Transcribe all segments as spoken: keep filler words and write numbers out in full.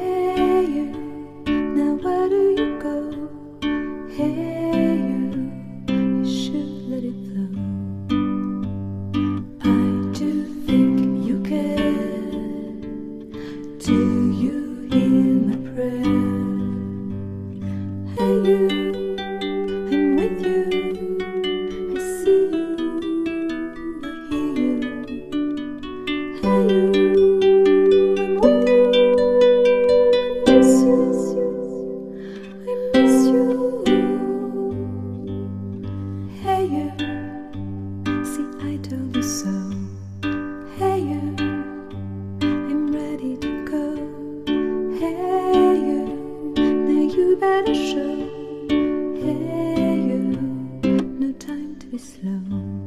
Hey you, now where do you go? Hey you, you should let it flow. I do think you care. Do you hear my prayer? Hey you, I'm with you. I see you, I hear you. Hey you, I'm with you. I miss you, I miss you. Hey you, see I told you so. Hey you, I'm ready to go. Hey you, now you better show. Hey you, no time to be slow.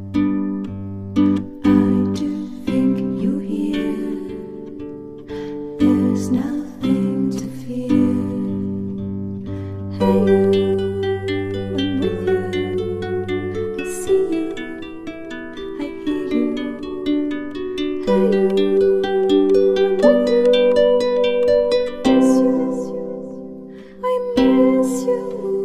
I do think you hear. There's nothing to fear. Hey you, I'm with you. I see you, I hear you. Hey you, I'm with you. I miss you, I miss you.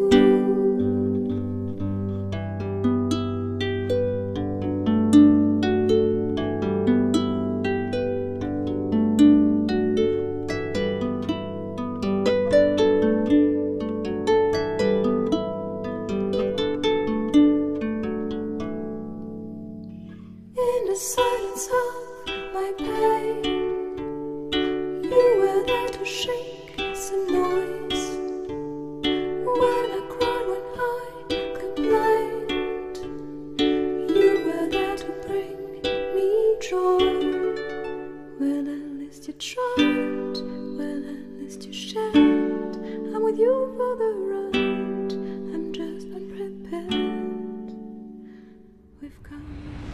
In the silence of my pain, you were there to shake some noise. When I cried, when I complained, you were there to bring me joy. Well, at least you tried, well, at least you shared. I'm with you for the ride, I'm just unprepared. We've come